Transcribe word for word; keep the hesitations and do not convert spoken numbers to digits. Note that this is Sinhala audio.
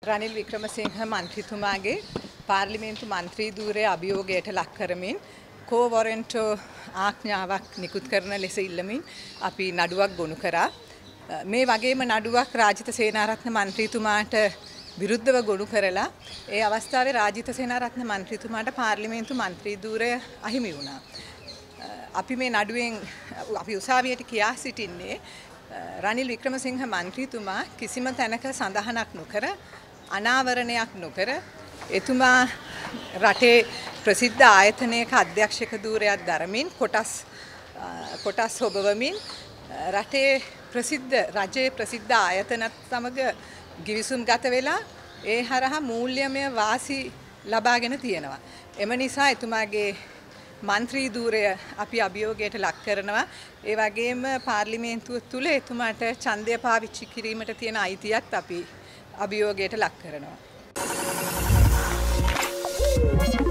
රනිල් වික්‍රමසිංහ මන්ත්‍රීතුමාගේ පාර්ලිමේන්තු මන්ත්‍රී ධූරය අභියෝගයට ලක් කරමින් කෝ වොරන්ටෝ ආඥාවක් නිකුත් කරන ලෙස ඉල්ලමින් අපි නඩුවක් ගොනු කරා. මේ වගේම නඩුවක් රාජිත සේනාරත්න මන්ත්‍රීතුමාට විරුද්ධව ගොනු කරලා ඒ අවස්ථාවේ රාජිත සේනාරත්න මන්ත්‍රීතුමාට පාර්ලිමේන්තු මන්ත්‍රී ධූරය අහිමි වුණා. අපි මේ නඩුවෙන් අපි උසාවියට කියා සිටින්නේ රනිල් වික්‍රමසිංහ මන්ත්‍රීතුමා කිසිම තැනක සඳහනක් නොකර අනාවරණයක් නොකර එතුමා රටේ ප්‍රසිද්ධ ආයතනයක අධ්‍යක්ෂක ධූරයක් දරමින් කොටස් කොටස් හොබවමින් රටේ ප්‍රසිද්ධ රජයේ ප්‍රසිද්ධ ආයතනත් සමග ගිවිසුම් ගත වෙලා ඒ හරහා මූල්‍යමය වාසි ලබාගෙන තියෙනවා. එම නිසා එතුමාගේ මන්ත්‍රී ධූරය අපි අභියෝගයට ලක් කරනවා. ඒ වගේම පාර්ලිමේන්තුව තුල එතුමාට ඡන්දය පාවිච්චි කිරීමට තියෙන අයිතියත් අපි අභියෝගයට ලක් කරනවා.